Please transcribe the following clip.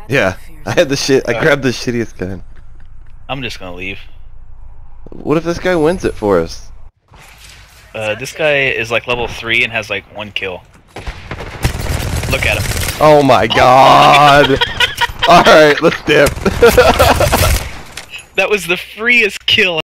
Yeah, I had the shit. I grabbed the shittiest gun. I'm just gonna leave. What if this guy wins it for us? This guy is like level 3 and has like 1 kill. Look at him. Oh my god! Alright, let's dip. That was the freest kill